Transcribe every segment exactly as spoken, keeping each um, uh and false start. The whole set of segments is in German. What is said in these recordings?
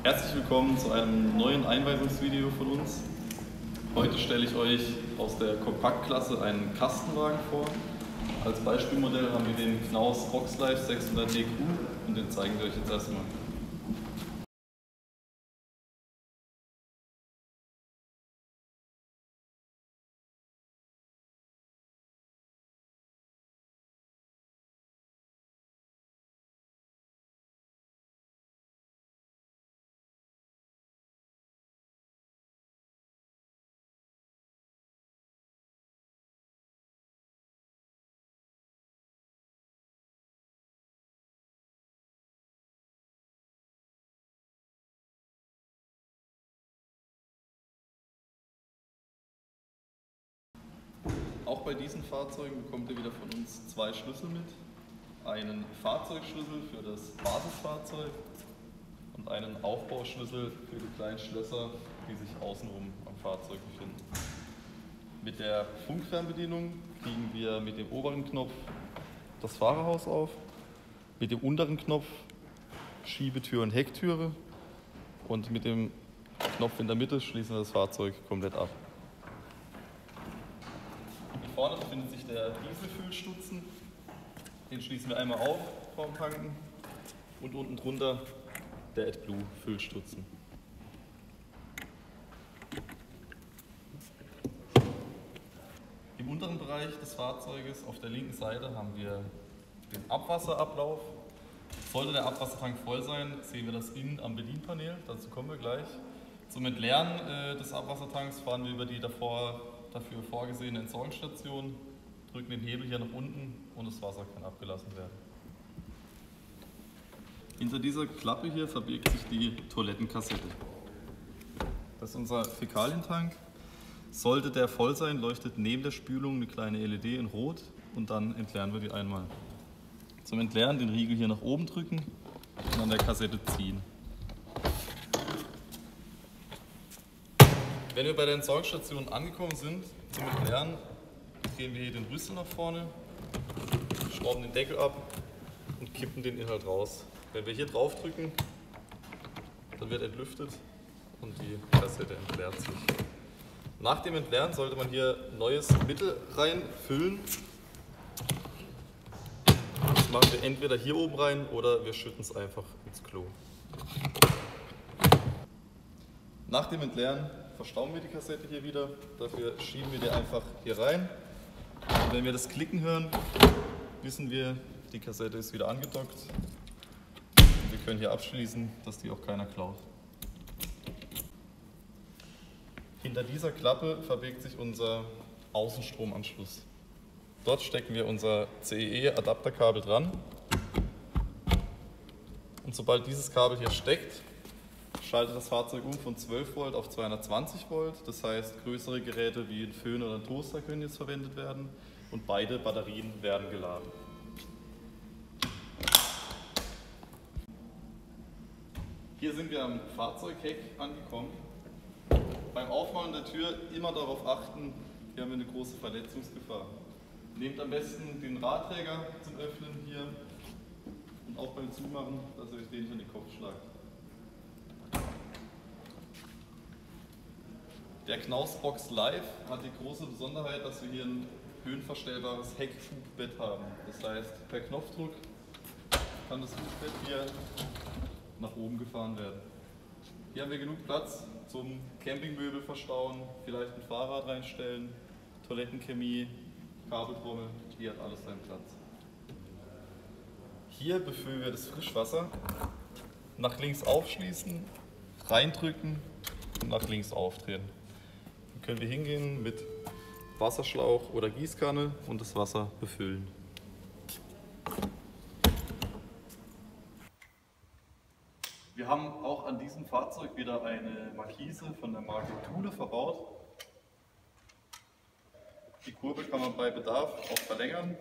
Herzlich willkommen zu einem neuen Einweisungsvideo von uns. Heute stelle ich euch aus der Kompaktklasse einen Kastenwagen vor. Als Beispielmodell haben wir den Knaus Roxlife sechshundert D Q und den zeigen wir euch jetzt erstmal. Auch bei diesen Fahrzeugen bekommt ihr wieder von uns zwei Schlüssel mit. Einen Fahrzeugschlüssel für das Basisfahrzeug und einen Aufbauschlüssel für die kleinen Schlösser, die sich außenrum am Fahrzeug befinden. Mit der Funkfernbedienung kriegen wir mit dem oberen Knopf das Fahrerhaus auf, mit dem unteren Knopf Schiebetür und Hecktüre und mit dem Knopf in der Mitte schließen wir das Fahrzeug komplett ab. Vorne befindet sich der Dieselfüllstutzen, den schließen wir einmal auf vorm Tanken und unten drunter der AdBlue Füllstutzen. Im unteren Bereich des Fahrzeuges auf der linken Seite haben wir den Abwasserablauf. Sollte der Abwassertank voll sein, sehen wir das innen am Bedienpanel, dazu kommen wir gleich. Zum Entleeren äh, des Abwassertanks fahren wir über die davor dafür vorgesehene Entsorgungsstation, drücken den Hebel hier nach unten und das Wasser kann abgelassen werden. Hinter dieser Klappe hier verbirgt sich die Toilettenkassette. Das ist unser Fäkalientank. Sollte der voll sein, leuchtet neben der Spülung eine kleine L E D in Rot und dann entleeren wir die einmal. Zum Entleeren den Riegel hier nach oben drücken und an der Kassette ziehen. Wenn wir bei der Entsorgungsstation angekommen sind, zum Entleeren, drehen wir hier den Rüssel nach vorne, schrauben den Deckel ab und kippen den Inhalt raus. Wenn wir hier drauf drücken, dann wird entlüftet und die Kassette entleert sich. Nach dem Entleeren sollte man hier neues Mittel reinfüllen. Das machen wir entweder hier oben rein oder wir schütten es einfach ins Klo. Nach dem Entleeren verstauen wir die Kassette hier wieder, dafür schieben wir die einfach hier rein. Und wenn wir das Klicken hören, wissen wir, die Kassette ist wieder angedockt. Und wir können hier abschließen, dass die auch keiner klaut. Hinter dieser Klappe verbirgt sich unser Außenstromanschluss. Dort stecken wir unser C E E-Adapterkabel dran. Und sobald dieses Kabel hier steckt, schaltet das Fahrzeug um von zwölf Volt auf zweihundertzwanzig Volt. Das heißt, größere Geräte wie ein Föhn oder ein Toaster können jetzt verwendet werden und beide Batterien werden geladen. Hier sind wir am Fahrzeugheck angekommen. Beim Aufmachen der Tür immer darauf achten, hier haben wir eine große Verletzungsgefahr. Nehmt am besten den Radträger zum Öffnen hier und auch beim Zumachen, dass ihr euch den nicht an den Kopf schlagt. Der Knaus Roxlife hat die große Besonderheit, dass wir hier ein höhenverstellbares Heckfugbett haben. Das heißt, per Knopfdruck kann das Fugbett hier nach oben gefahren werden. Hier haben wir genug Platz zum Campingmöbel verstauen, vielleicht ein Fahrrad reinstellen, Toilettenchemie, Kabeltrommel, hier hat alles seinen Platz. Hier befüllen wir das Frischwasser, nach links aufschließen, reindrücken und nach links aufdrehen. Dann können wir hingehen mit Wasserschlauch oder Gießkanne und das Wasser befüllen. Wir haben auch an diesem Fahrzeug wieder eine Markise von der Marke Thule verbaut. Die Kurbel kann man bei Bedarf auch verlängern.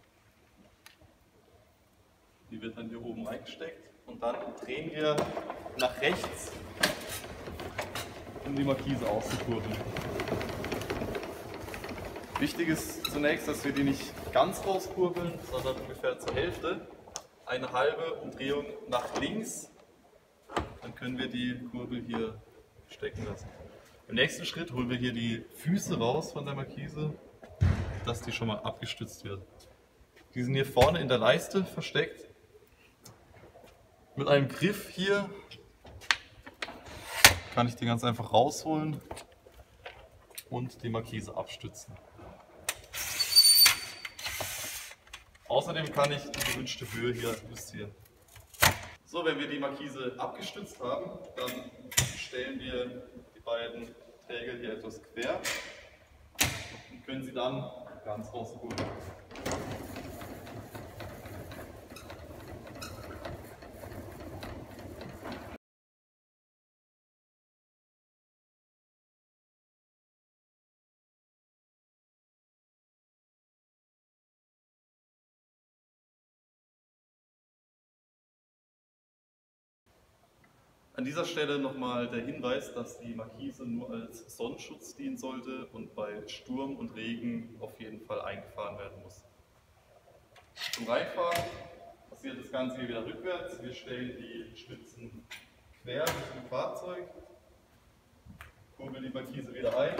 Die wird dann hier oben reingesteckt und dann drehen wir nach rechts, um die Markise auszukurbeln. Wichtig ist zunächst, dass wir die nicht ganz rauskurbeln, sondern ungefähr zur Hälfte. Eine halbe Umdrehung nach links. Dann können können wir die Kurbel hier stecken lassen. Im nächsten Schritt holen wir hier die Füße raus von der Markise, dass die schon mal abgestützt wird. Die sind hier vorne in der Leiste versteckt. Mit einem Griff hier kann ich die ganz einfach rausholen und die Markise abstützen. Außerdem kann ich die gewünschte Höhe hier justieren. So, wenn wir die Markise abgestützt haben, dann stellen wir die beiden Träger hier etwas quer und können sie dann ganz rausholen. An dieser Stelle nochmal der Hinweis, dass die Markise nur als Sonnenschutz dienen sollte und bei Sturm und Regen auf jeden Fall eingefahren werden muss. Zum Reinfahren passiert das Ganze hier wieder rückwärts. Wir stellen die Stützen quer Richtung Fahrzeug, kurbeln die Markise wieder ein.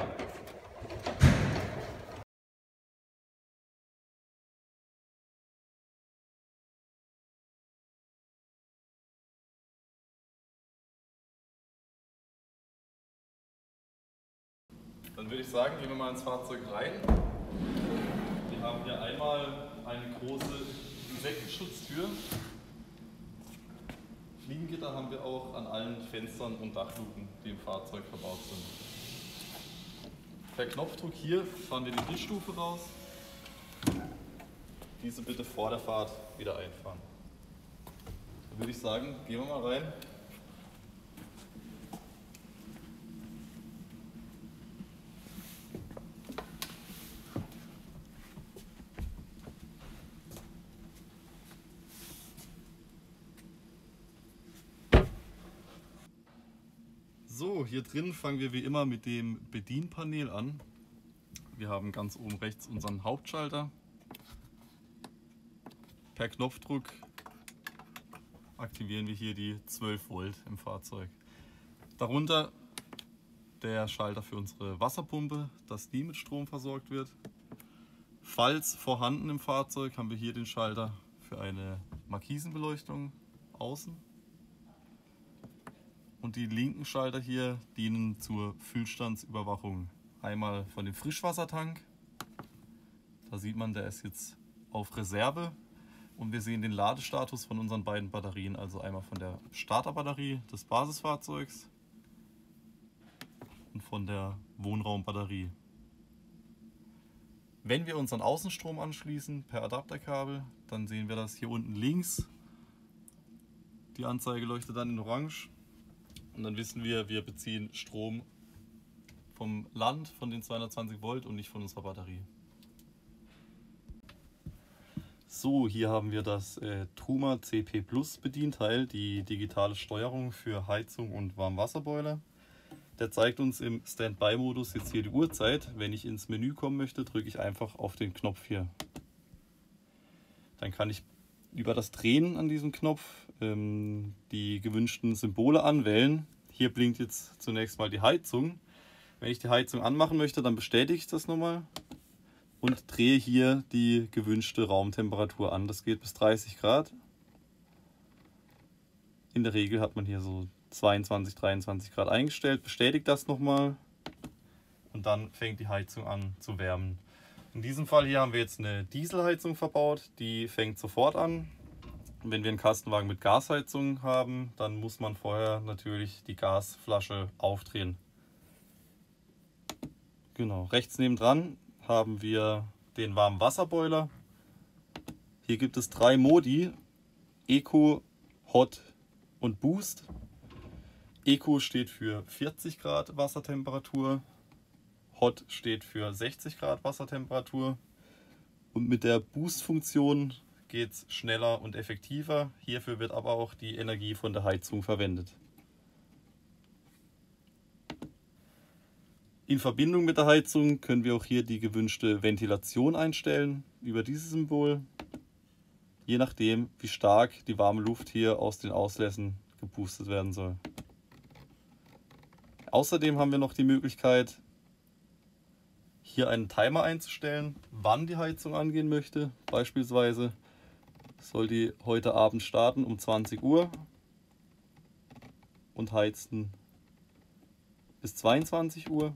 Dann würde ich sagen, gehen wir mal ins Fahrzeug rein. Wir haben hier einmal eine große Insektenschutztür. Fliegengitter haben wir auch an allen Fenstern und Dachluken, die im Fahrzeug verbaut sind. Per Knopfdruck hier fahren wir die Lichtstufe raus. Diese bitte vor der Fahrt wieder einfahren. Dann würde ich sagen, gehen wir mal rein. So, hier drin fangen wir wie immer mit dem Bedienpanel an. Wir haben ganz oben rechts unseren Hauptschalter. Per Knopfdruck aktivieren wir hier die zwölf Volt im Fahrzeug. Darunter der Schalter für unsere Wasserpumpe, dass die mit Strom versorgt wird. Falls vorhanden im Fahrzeug haben wir hier den Schalter für eine Markisenbeleuchtung außen. Und die linken Schalter hier dienen zur Füllstandsüberwachung. Einmal von dem Frischwassertank. Da sieht man, der ist jetzt auf Reserve. Und wir sehen den Ladestatus von unseren beiden Batterien. Also einmal von der Starterbatterie des Basisfahrzeugs und von der Wohnraumbatterie. Wenn wir unseren Außenstrom anschließen per Adapterkabel, dann sehen wir das hier unten links. Die Anzeige leuchtet dann in Orange. Und dann wissen wir, wir beziehen Strom vom Land, von den zweihundertzwanzig Volt und nicht von unserer Batterie. So, hier haben wir das äh, Truma C P Plus Bedienteil, die digitale Steuerung für Heizung und Warmwasserboiler. Der zeigt uns im Standby-Modus jetzt hier die Uhrzeit. Wenn ich ins Menü kommen möchte, drücke ich einfach auf den Knopf hier. Dann kann ich über das Drehen an diesem Knopf ähm, die gewünschten Symbole anwählen. Hier blinkt jetzt zunächst mal die Heizung. Wenn ich die Heizung anmachen möchte, dann bestätige ich das nochmal und drehe hier die gewünschte Raumtemperatur an. Das geht bis dreißig Grad. In der Regel hat man hier so zweiundzwanzig, dreiundzwanzig Grad eingestellt. Bestätigt das nochmal und dann fängt die Heizung an zu wärmen. In diesem Fall hier haben wir jetzt eine Dieselheizung verbaut, die fängt sofort an. Wenn wir einen Kastenwagen mit Gasheizung haben, dann muss man vorher natürlich die Gasflasche aufdrehen. Genau, rechts nebendran haben wir den Warmwasserboiler. Hier gibt es drei Modi, Eco, Hot und Boost. Eco steht für vierzig Grad Wassertemperatur. Hot steht für sechzig Grad Wassertemperatur und mit der Boost-Funktion geht es schneller und effektiver. Hierfür wird aber auch die Energie von der Heizung verwendet. In Verbindung mit der Heizung können wir auch hier die gewünschte Ventilation einstellen über dieses Symbol, je nachdem wie stark die warme Luft hier aus den Auslässen gepustet werden soll. Außerdem haben wir noch die Möglichkeit, hier einen Timer einzustellen, wann die Heizung angehen möchte. Beispielsweise soll die heute Abend starten um zwanzig Uhr und heizen bis zweiundzwanzig Uhr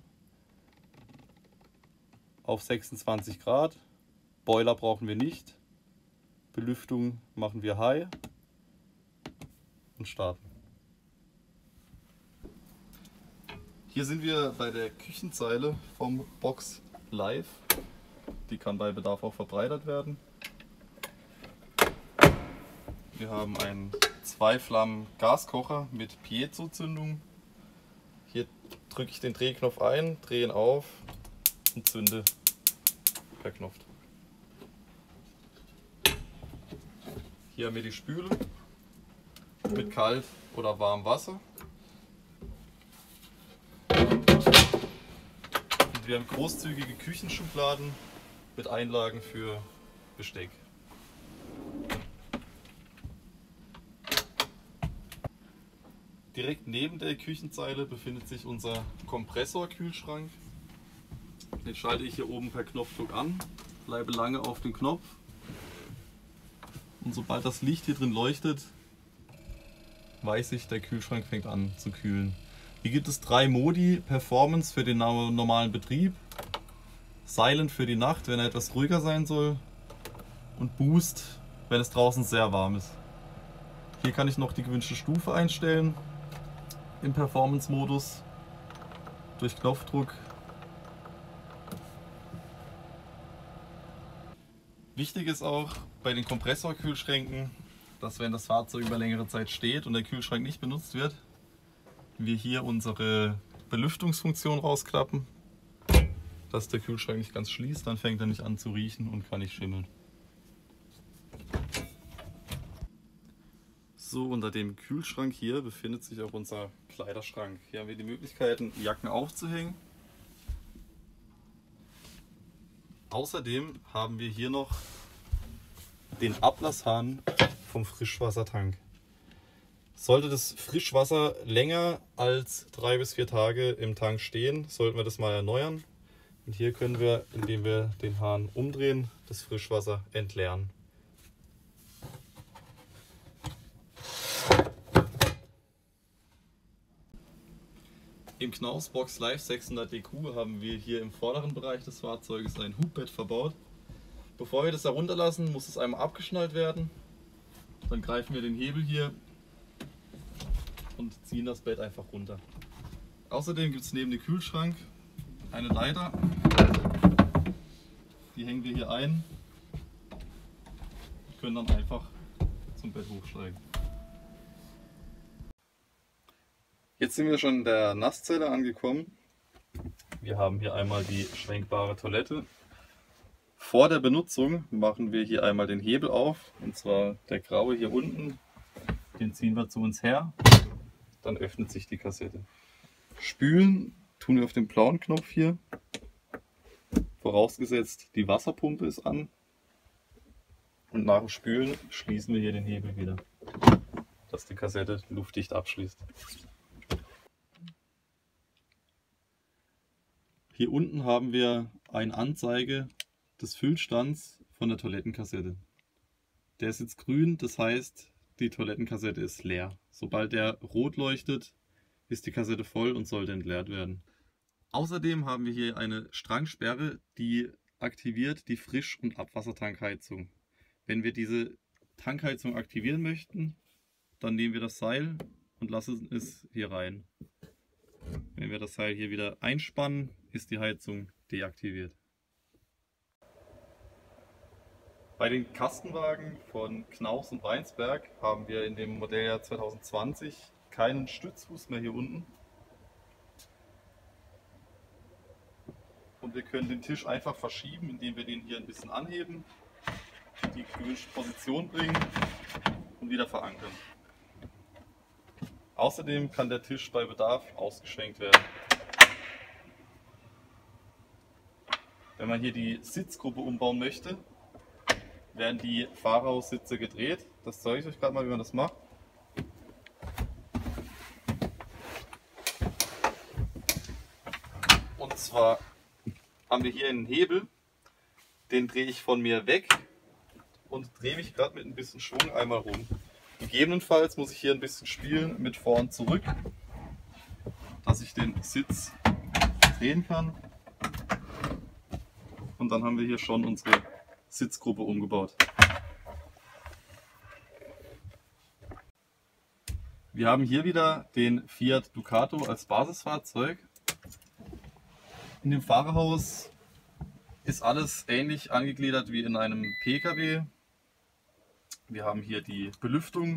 auf sechsundzwanzig Grad. Boiler brauchen wir nicht. Belüftung machen wir High und starten. Hier sind wir bei der Küchenzeile vom Box Live. Die kann bei Bedarf auch verbreitert werden. Wir haben einen zwei Flammen Gaskocher mit Piezo-Zündung. Hier drücke ich den Drehknopf ein, drehe ihn auf und zünde per Knopfdruck. Hier haben wir die Spüle mit kalt oder warmem Wasser. Und wir haben großzügige Küchenschubladen mit Einlagen für Besteck. Direkt neben der Küchenzeile befindet sich unser Kompressorkühlschrank. Den schalte ich hier oben per Knopfdruck an, bleibe lange auf dem Knopf und sobald das Licht hier drin leuchtet, weiß ich, der Kühlschrank fängt an zu kühlen. Hier gibt es drei Modi: Performance für den normalen Betrieb, Silent für die Nacht, wenn er etwas ruhiger sein soll, und Boost, wenn es draußen sehr warm ist. Hier kann ich noch die gewünschte Stufe einstellen im Performance-Modus durch Knopfdruck. Wichtig ist auch bei den Kompressorkühlschränken, dass wenn das Fahrzeug über längere Zeit steht und der Kühlschrank nicht benutzt wird, wir hier unsere Belüftungsfunktion rausklappen, dass der Kühlschrank nicht ganz schließt, dann fängt er nicht an zu riechen und kann nicht schimmeln. So, unter dem Kühlschrank hier befindet sich auch unser Kleiderschrank. Hier haben wir die Möglichkeiten, Jacken aufzuhängen. Außerdem haben wir hier noch den Ablasshahn vom Frischwassertank. Sollte das Frischwasser länger als drei bis vier Tage im Tank stehen, sollten wir das mal erneuern. Und hier können wir, indem wir den Hahn umdrehen, das Frischwasser entleeren. Im Knaus Box Live sechshundert D Q haben wir hier im vorderen Bereich des Fahrzeuges ein Hubbett verbaut. Bevor wir das herunterlassen, muss es einmal abgeschnallt werden. Dann greifen wir den Hebel hier und ziehen das Bett einfach runter. Außerdem gibt es neben dem Kühlschrank eine Leiter. Die hängen wir hier ein und können dann einfach zum Bett hochsteigen. Jetzt sind wir schon in der Nasszelle angekommen. Wir haben hier einmal die schwenkbare Toilette. Vor der Benutzung machen wir hier einmal den Hebel auf, und zwar der graue hier unten. Den ziehen wir zu uns her, dann öffnet sich die Kassette. Spülen tun wir auf den blauen Knopf hier. Vorausgesetzt, die Wasserpumpe ist an. Und nach dem Spülen schließen wir hier den Hebel wieder, dass die Kassette luftdicht abschließt. Hier unten haben wir eine Anzeige des Füllstands von der Toilettenkassette. Der ist jetzt grün, das heißt, die Toilettenkassette ist leer. Sobald der rot leuchtet, ist die Kassette voll und sollte entleert werden. Außerdem haben wir hier eine Strangsperre, die aktiviert die Frisch- und Abwassertankheizung. Wenn wir diese Tankheizung aktivieren möchten, dann nehmen wir das Seil und lassen es hier rein. Wenn wir das Seil hier wieder einspannen, ist die Heizung deaktiviert. Bei den Kastenwagen von Knaus und Weinsberg haben wir in dem Modelljahr zwanzig zwanzig keinen Stützfuß mehr hier unten. Und wir können den Tisch einfach verschieben, indem wir den hier ein bisschen anheben, die gewünschte Position bringen und wieder verankern. Außerdem kann der Tisch bei Bedarf ausgeschwenkt werden. Wenn man hier die Sitzgruppe umbauen möchte, werden die Fahrerhaussitze gedreht. Das zeige ich euch gerade mal, wie man das macht. zwar haben wir hier einen Hebel, den drehe ich von mir weg und drehe mich gerade mit ein bisschen Schwung einmal rum. Gegebenenfalls muss ich hier ein bisschen spielen mit vor und zurück, dass ich den Sitz drehen kann. Und dann haben wir hier schon unsere Sitzgruppe umgebaut. Wir haben hier wieder den Fiat Ducato als Basisfahrzeug. In dem Fahrerhaus ist alles ähnlich angegliedert wie in einem P K W. Wir haben hier die Belüftung,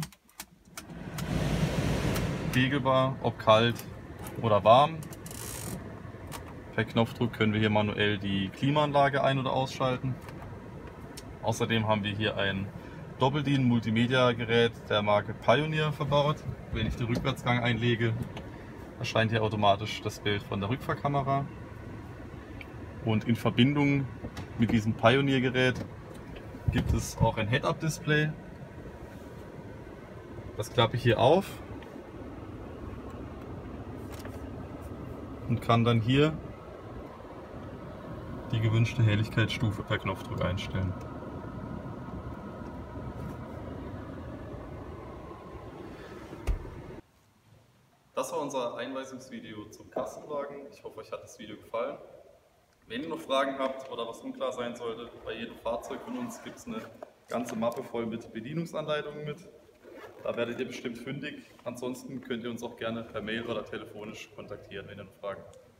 regelbar, ob kalt oder warm. Per Knopfdruck können wir hier manuell die Klimaanlage ein- oder ausschalten. Außerdem haben wir hier ein Doppeldien-Multimedia-Gerät der Marke Pioneer verbaut. Wenn ich den Rückwärtsgang einlege, erscheint hier automatisch das Bild von der Rückfahrkamera. Und in Verbindung mit diesem Pioneer-Gerät gibt es auch ein Head-Up-Display. Das klappe ich hier auf und kann dann hier die gewünschte Helligkeitsstufe per Knopfdruck einstellen. Das war unser Einweisungsvideo zum Kastenwagen. Ich hoffe, euch hat das Video gefallen. Wenn ihr noch Fragen habt oder was unklar sein sollte, bei jedem Fahrzeug von uns gibt es eine ganze Mappe voll mit Bedienungsanleitungen mit. Da werdet ihr bestimmt fündig. Ansonsten könnt ihr uns auch gerne per Mail oder telefonisch kontaktieren, wenn ihr noch Fragen habt.